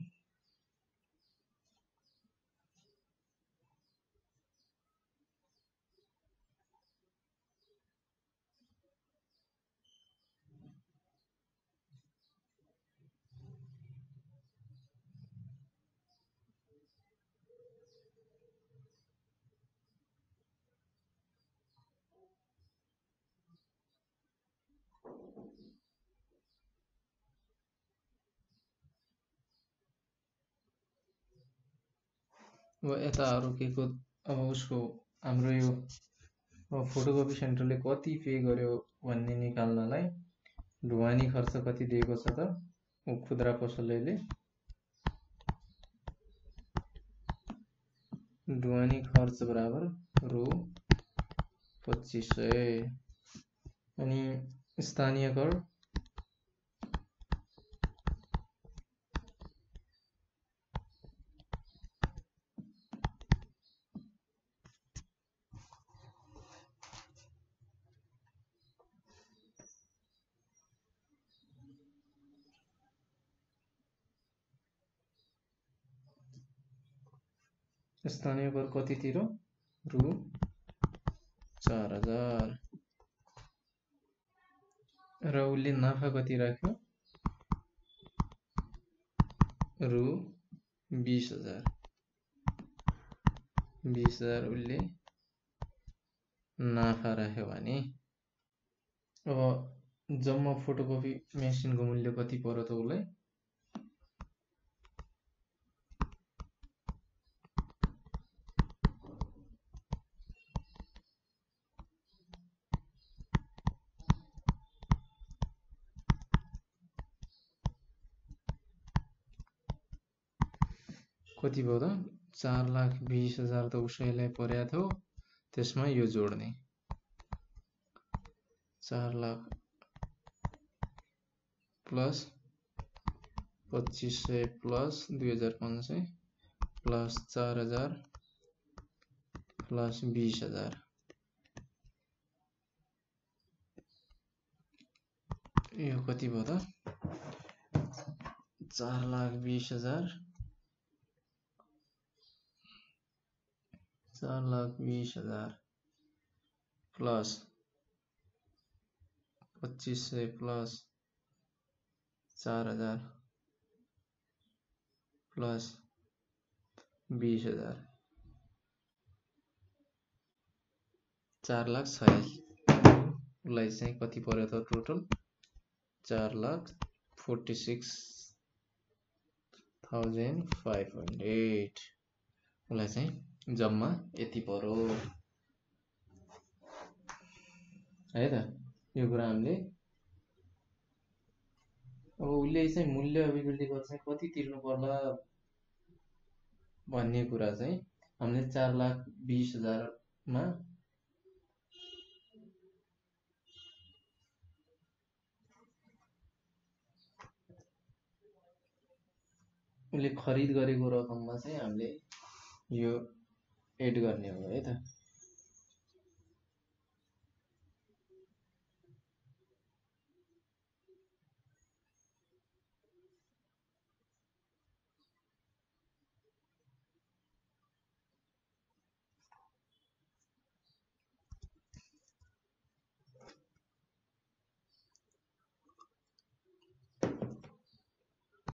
अब यता अरु केको अब उसको हाम्रो यो फोटोकपी सेन्टरले कति पे गर्यो भन्ने निकाल्नलाई ढुवानी खर्च कति दिएको छ त खुद्रा पसलले ढुवानी खर्च बराबर रु 2500 अनि स्थानीय कर स्थानीय कर कति तिरो? रु 4000। र उसले नाफा कति राख्यो? रु 20,000। 20,000 उसले नाफा राख्यो भने अब जम्मा फोटोकपी मेसिनको मूल्य कति पर्यो त उसलाई? कति भयो त? 4,20,000 त उसैलाई पर्या थियो, त्यसमा यो जोड्ने 4 lakh plus 2500 plus 2500 plus 4000 plus 20,000 यो कति भयो त? 4,20,000 4,20,000 प्लस 2500 प्लस 4000 प्लस 20,000 4,86,000 उसलाई चाहिँ कति पर्यो त टोटल? 4,46,500 उसलाई चाहिँ जम्मा यति पर्यो है त। यो कुरा हामीले अब उसले चाहिँ मूल्य अभिवृद्धिको चाहिँ कति तिर्नु पर्ला भन्ने कुरा चाहिँ हामीले 4,20,000 मा उसले खरिद गरेको रकममा चाहिँ हामीले यो एड गर्ने हो है त।